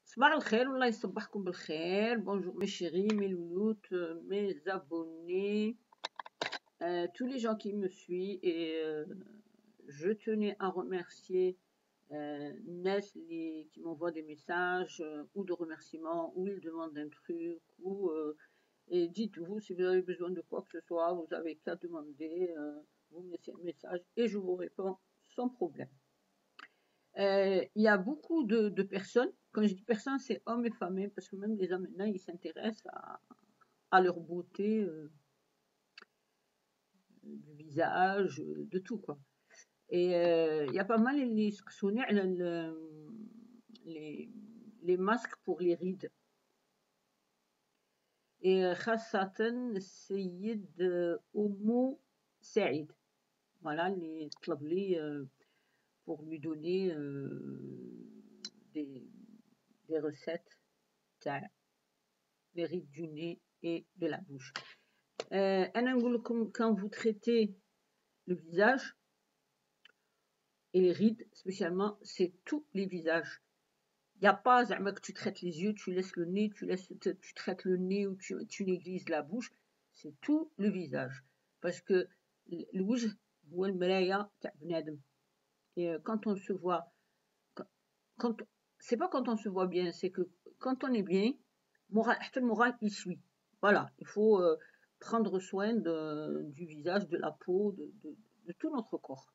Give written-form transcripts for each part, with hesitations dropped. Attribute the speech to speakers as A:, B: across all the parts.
A: صباح الخير والله يصبحكم بالخير. Bonjour mes chéris, mes louloutes, mes abonnés, tous les gens qui me suivent et je tenais à remercier Ness qui m'envoie des messages ou de remerciements ou il demande un truc ou et dites-vous si vous avez besoin de quoi que ce soit, vous avez qu'à demander, vous me laissez un message et je vous réponds sans problème. Il y a beaucoup de personnes, quand je dis personnes, c'est hommes et femmes, parce que même les hommes maintenant, ils s'intéressent à leur beauté du visage, de tout quoi. Et il y a pas mal اللي يسقسوني على les masques pour les rides. Et خاصة السيد أمو سعيد. Voilà, اللي طلب لي pour lui donner des recettes تاع les rides du nez et de la bouche. أنا نقول لكم quand vous traitez le visage et les rides spécialement, c'est tous les visages. Il n'y a pas زعما que tu traites les yeux, tu laisses le nez, tu traites le nez ou tu négliges la bouche, c'est tout le visage. Parce que الوجه هو المراية تاع بنادم. Et quand on se voit, quand c'est pas quand on se voit bien, c'est que quand on est bien, حتى المورال il suit. Voilà, il faut prendre soin du visage, de la peau, de tout notre corps.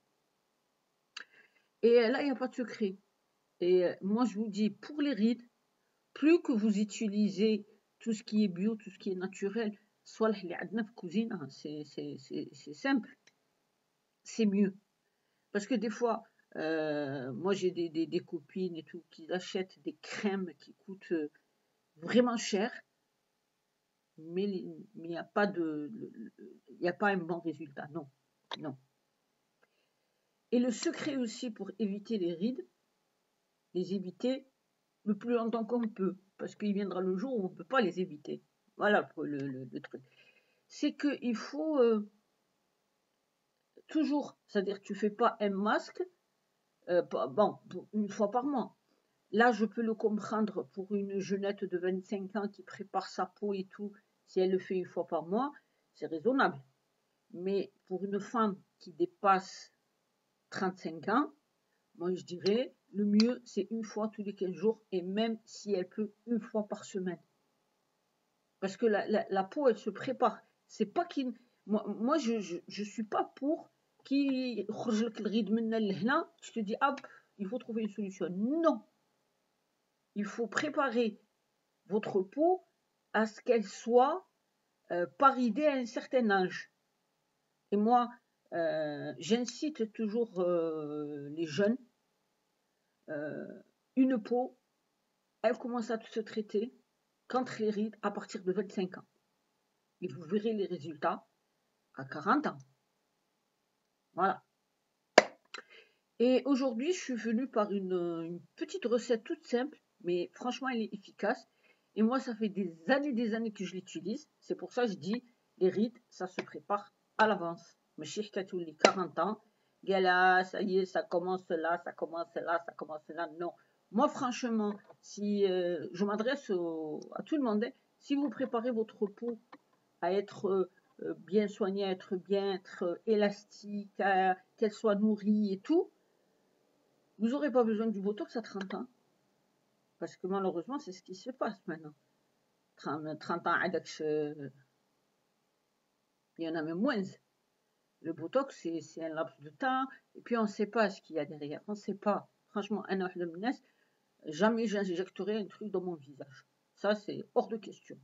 A: Et là, il n'y a pas de secret. Et moi, je vous dis, pour les rides, plus que vous utilisez tout ce qui est bio, tout ce qui est naturel, soit les عندنا في cuisine, c'est simple, c'est mieux. Parce que des fois, moi j'ai des copines et tout qui achètent des crèmes qui coûtent vraiment cher, mais il n'y a pas un bon résultat, non, non. Et le secret aussi pour éviter les rides, les éviter le plus longtemps qu'on peut, parce qu'il viendra le jour où on ne peut pas les éviter. Voilà le truc. C'est qu'il faut toujours, c'est-à-dire que tu ne fais pas un masque, bon, une fois par mois. Là, je peux le comprendre pour une jeunette de 25 ans qui prépare sa peau et tout, si elle le fait une fois par mois, c'est raisonnable. Mais pour une femme qui dépasse 35 ans, moi je dirais, le mieux c'est une fois tous les 15 jours et même si elle peut une fois par semaine. Parce que la peau, elle se prépare. C'est pas qu'il... Moi je suis pas pour qui يخرج le ride من لهنا, je te dis, hop, il faut trouver une solution. Non! Il faut préparer votre peau à ce qu'elle soit paridée à un certain âge. Et moi, j'incite toujours les jeunes, une peau, elle commence à se traiter contre les rides à partir de 25 ans. Et vous verrez les résultats à 40 ans. Voilà. Et aujourd'hui, je suis venue par une petite recette toute simple, mais franchement, elle est efficace. Et moi, ça fait des années que je l'utilise. C'est pour ça que je dis, les rides, ça se prépare à l'avance. Mais chez les 40 ans, gala, ça y est, ça commence là, ça commence là, ça commence là. Non. Moi, franchement, si je m'adresse à tout le monde, si vous préparez votre peau à être bien soignée, à être élastique, qu'elle soit nourrie et tout, vous n'aurez pas besoin du Botox à 30 ans. Parce que malheureusement, c'est ce qui se passe maintenant. 30 ans, il y en a même moins. Le Botox, c'est un laps de temps. Et puis, on ne sait pas ce qu'il y a derrière. On ne sait pas. Franchement, jamais j'injecterai un truc dans mon visage. Ça, c'est hors de question.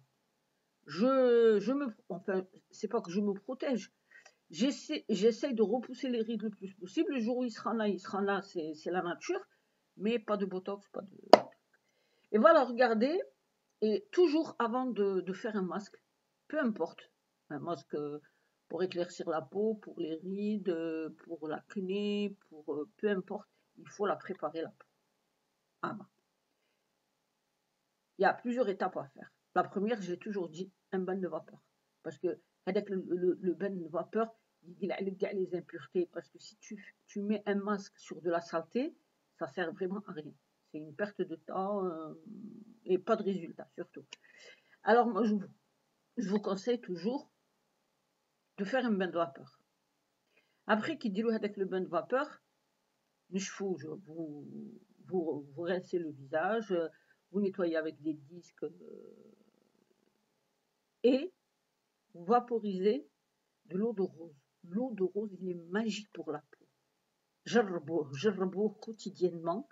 A: Enfin, c'est pas que je me protège. J'essaye de repousser les rides le plus possible. Le jour où il sera là, c'est la nature. Mais pas de Botox, pas de... Et voilà, regardez, et toujours avant de faire un masque, peu importe, un masque pour éclaircir la peau, pour les rides, pour l'acné, pour peu importe, il faut la préparer la peau. Avant. Il y a plusieurs étapes à faire. La première, j'ai toujours dit, un bain de vapeur. Parce que avec le bain de vapeur, il a les impuretés. Parce que si tu mets un masque sur de la saleté, ça sert vraiment à rien. C'est une perte de temps et pas de résultat surtout. Alors moi je vous conseille toujours de faire un bain de vapeur. Après qu'il dit avec le bain de vapeur, vous rincez le visage, vous nettoyez avec des disques et vous vaporisez de l'eau de rose. L'eau de rose, il est magique pour la peau. جربوه quotidiennement.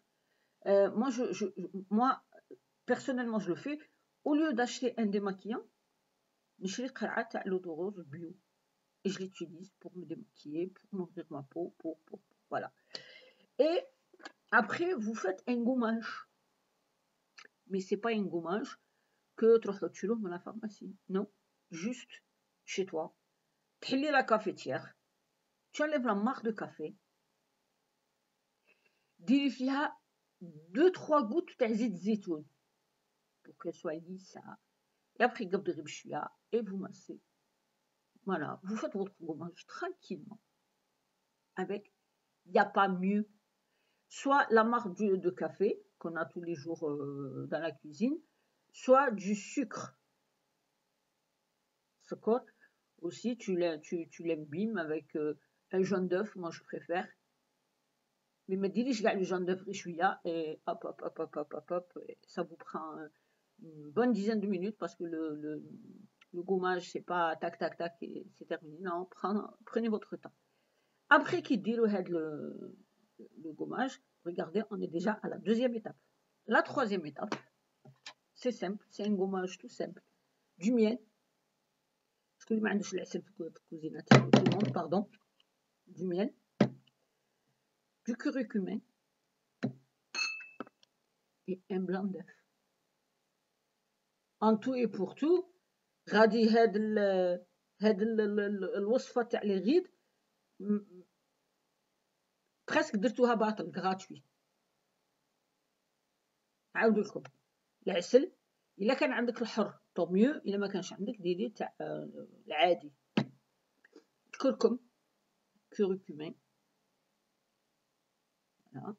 A: Moi, personnellement, je le fais. Au lieu d'acheter un démaquillant, نشري قرعة تاع l'eau de rose bio. Et je l'utilise pour me démaquiller, pour nourrir ma peau, voilà. Et après, vous faites un gommage. Mais c'est pas un gommage que tu trouves dans la pharmacie. Non, juste chez toi. تحلي la cafetière. Tu enlèves la marque de café. ديري فيها 2-3 gouttes تاع زيت الزيتون pour qu'elle soit lisse. Et après, قبضي بشوية et vous massez. Voilà, vous faites votre gommage tranquillement. Avec, il n'y a pas mieux. Soit la marque de café qu'on a tous les jours dans la cuisine, soit du sucre. D'accord. Aussi, tu l'imbimes avec un jaune d'œuf, moi je préfère. Mais me dirige le jaune d'œuf richouilla et hop, hop, hop, hop, hop, hop, hop, et ça vous prend une bonne dizaine de minutes parce que le gommage, c'est pas tac, tac, tac et c'est terminé. Non, prenez votre temps. Après qu'il dit le gommage, regardez, on est déjà à la deuxième étape. La troisième étape, c'est simple, c'est un gommage tout simple. Du miel. Parce que ما عندوش العسل في الكوزينه تاعو tout le monde, pardon. Du miel. Du curcumin. Et un blanc d'œuf. En tout et pour tout, غادي هاد الوصفة تاع لي غيد presque درتوها باطل gratuit. عاود لكم العسل الا كان عندك الحر طو ميو، الا ما كانش عندك ديري تاع العادي. الكركم curcumin. Voilà.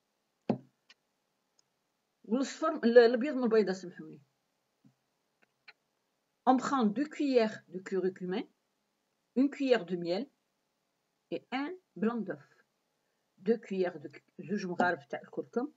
A: والصفر الابيض من البيضه سمحوني. On prend 2 cuillères de curcumin, 1 cuillère de miel et un blanc d'œuf. 2 cuillères de جوج مغارف تاع الكركم،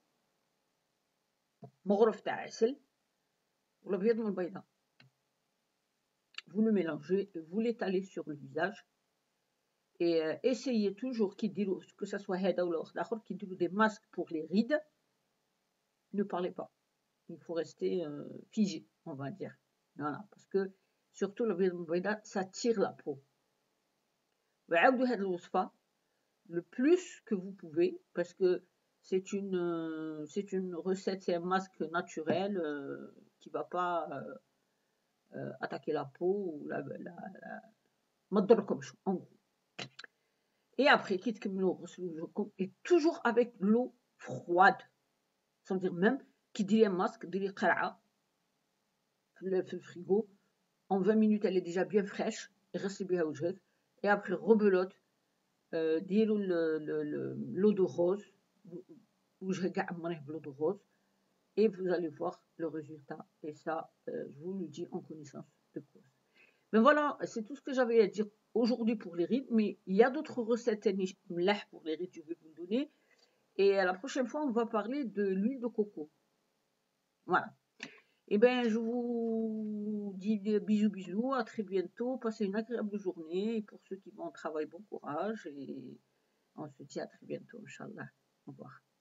A: مغرف تاع عسل والابيض من البيضه. Vous le mélangez, vous l'étalez sur le visage et essayez toujours que ça soit هذا ولا واحد اخر كيديروا des masques pour les rides. Ne parlez pas. Il faut rester figé, on va dire. Voilà, parce que surtout l'abيض من البيضه ça tire la peau. وعاودوا هاد الوصفه le plus que vous pouvez parce que c'est une recette, c'est un masque naturel qui va pas attaquer la peau ou ما تضركمش en gros. Et après كي تكملوا غسلوا وجهكم et toujours avec l'eau froide. Ça veut dire même كي ديري un masque ديري قرعه في الفريغو en 20 minutes elle est déjà bien fraîche غسلي بها وجهك et après rebelote ديروا l'eau de rose وجهك كاع عمريه بلو de rose et vous allez voir le résultat et ça je vous le dis en connaissance de cause. Mais voilà, c'est tout ce que j'avais à dire aujourd'hui pour les rides, mais il y a d'autres recettes pour les rides, je vais vous le donner. Et la prochaine fois, on va parler de l'huile de coco. Voilà. Et bien, je vous dis bisous, bisous, à très bientôt. Passez une agréable journée. Et pour ceux qui vont au travail, bon courage. Et on se dit à très bientôt, Inch'Allah. Au revoir.